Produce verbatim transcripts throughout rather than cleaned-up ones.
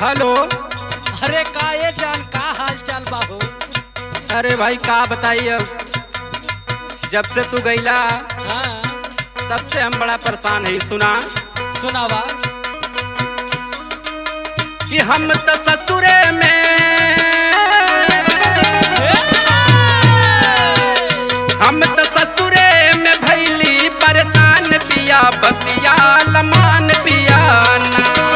Hello. अरे का ये जान का हाल चाल बाबू? अरे भाई का बताइए, अब जब से तू गईला हाँ तब से हम बड़ा परेशान है। सुना सुनावा। कि हम तो ससुरे में हम तो ससुरे में भैली परेशान पिया बतिया लमान पिया ना।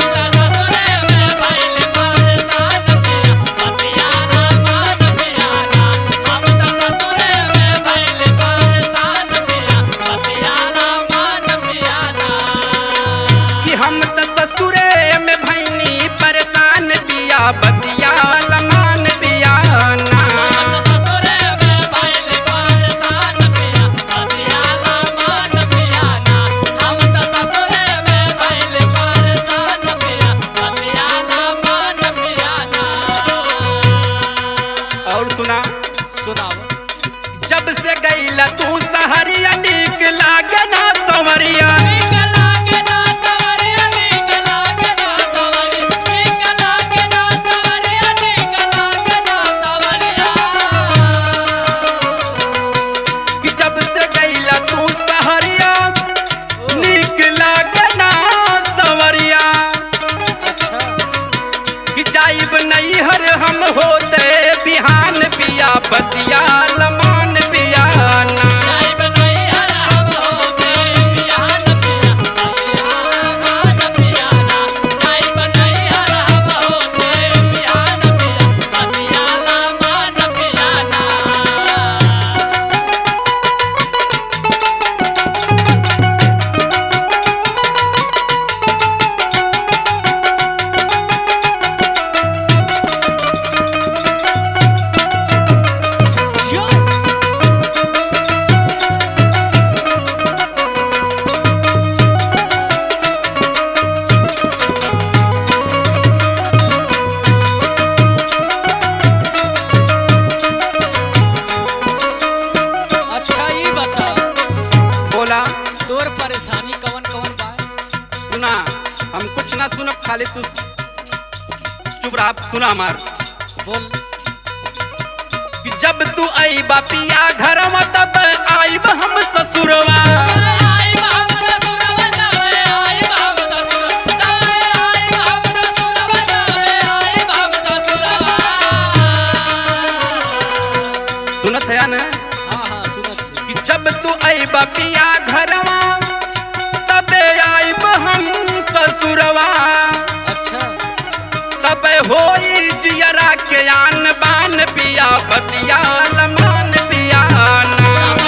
बतिया लमान पिया ना। और सुना सुनाओ। जब से गईला तू सहरिया नीक लागे ना संवरिया। हम होते बिहान पिया बतिया लमान पिया ना। तोर परेशानी कवन कवन बा? सुना, हम कुछ ना सुनब, खाली तू चुप रहा। सुना हमार बोल। कि जब तू आई बापिया घर में तब आईब हम ससुरवा। सुनत है ना? हाँ हाँ सुनत। कि जब तू आई बापिया घरवा तबे आईब हम ससुरवा। अच्छा। तब होई जियरा के आन बान पिया बतिया लमान पिया ना।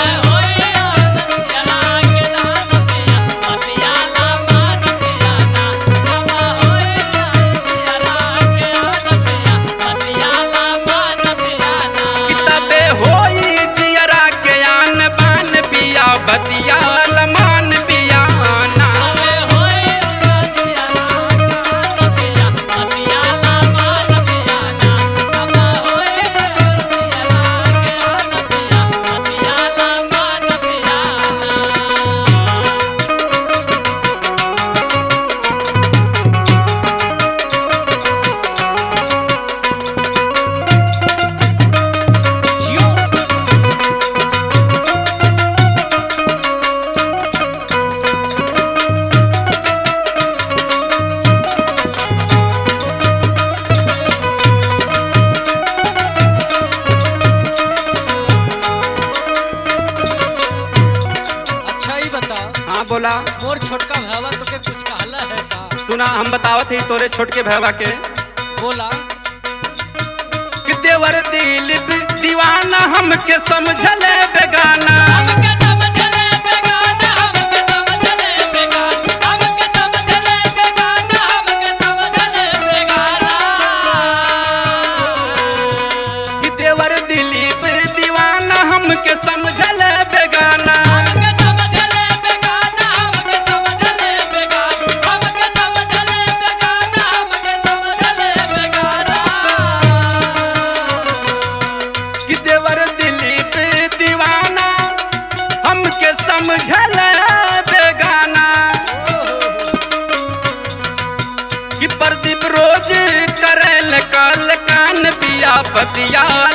बतिया लमान पिया ना। हाँ बोला। मोर छोटका भैया तो के कुछ कहला है का? सुना, हम बतावत ही तोरे छोटके भैया के। बोला। कि देवर दिल दीवाना हमके समझले बेगाना। हमके समझले बेगाना, हमके समझले बेगाना, हमके समझले बेगाना, हमके समझले बेगाना। कि देवर दिलीप दीवाना हमके समझले बेगाना। बतिया